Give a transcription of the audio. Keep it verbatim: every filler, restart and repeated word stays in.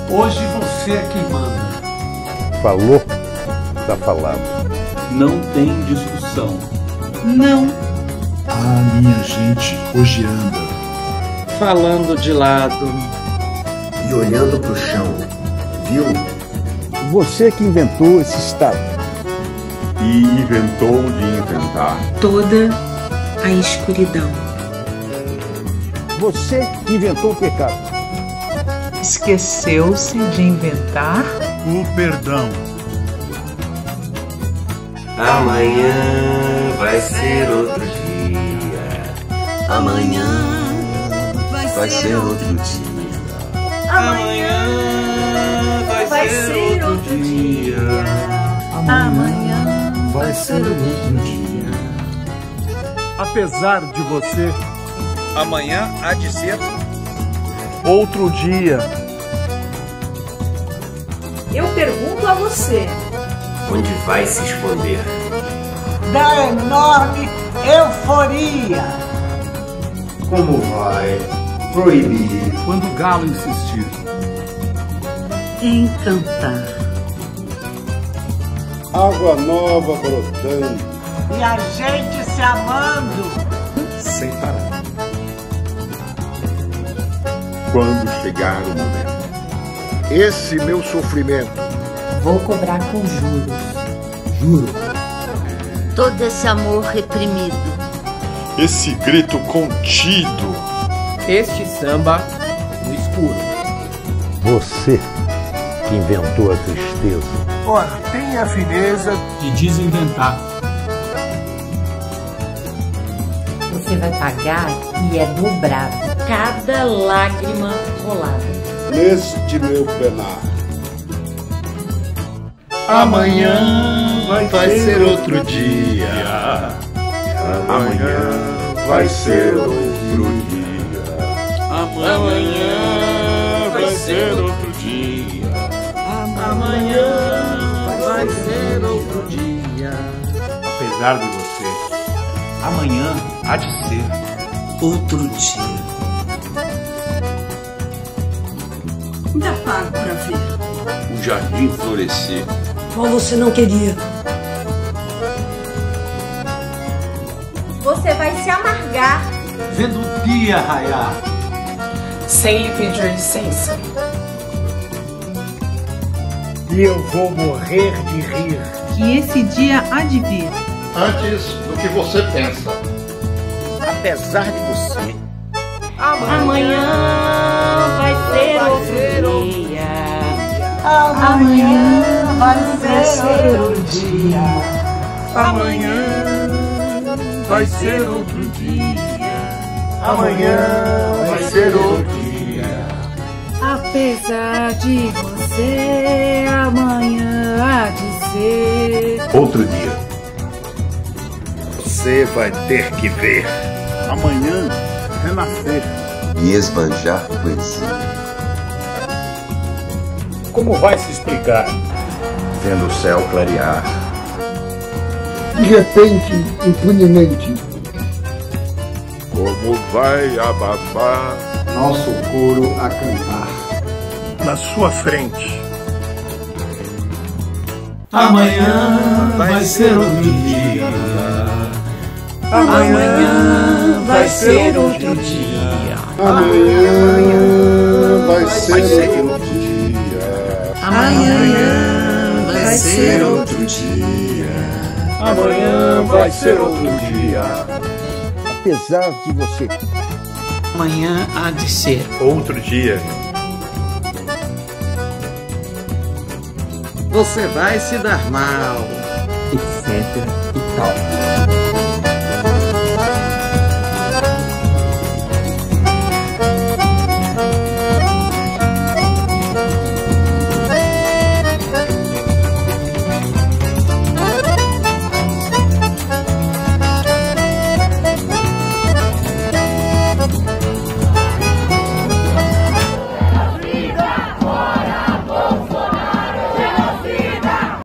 Hoje você é quem manda. Falou, tá falado. Não tem discussão. Não. Ah, minha gente, hoje anda. Falando de lado. E olhando pro chão, viu? Você que inventou esse estado. E inventou de inventar. Toda a escuridão. Você que inventou o pecado. Esqueceu-se de inventar o perdão. Amanhã vai ser outro dia. Amanhã vai, vai ser outro dia. Amanhã vai, vai ser, ser outro dia. dia. Amanhã vai ser outro dia. Apesar de você, amanhã há de ser outro dia. Eu pergunto a você: onde vai se esconder? Da enorme euforia. Como vai proibir? Quando o galo insistir. Encantar. Água nova brotando. E a gente se amando. Sem parar. Quando chegar o momento. Esse meu sofrimento. Vou cobrar com juros. Juro. Todo esse amor reprimido. Esse grito contido. Este samba no escuro. Você que inventou a tristeza. Ora, tem a fineza de desinventar. Você vai pagar e é dobrado. Cada lágrima rolada. Neste meu penar. Amanhã vai, vai ser, ser outro dia. dia. Amanhã vai ser outro dia. Amanhã vai ser outro dia. Amanhã vai ser outro dia. Apesar de você, amanhã há de ser outro dia. Ainda pago pra ver o jardim florescer. Qual você não queria? Você vai se amargar vendo o dia raiar. Sem lhe pedir licença. E eu vou morrer de rir. Que esse dia há de vir. Antes do que você pensa. Apesar de você. Amanhã vai ser outro dia. Amanhã vai ser outro dia. Amanhã vai ser outro dia. Amanhã vai ser outro dia. Apesar de você, amanhã há de ser outro dia. Você vai ter que ver. Amanhã renascer. E esbanjar poesia. Como vai se explicar? Vendo o céu clarear. De repente, impunemente. Como vai abafar nosso coro a cantar. Na sua frente. Amanhã vai ser outro dia. Amanhã vai ser outro dia. Amanhã vai ser outro dia. Amanhã vai ser outro dia. Amanhã vai ser outro dia. Apesar de você. Amanhã há de ser outro dia. Você vai se dar mal, etc e tal.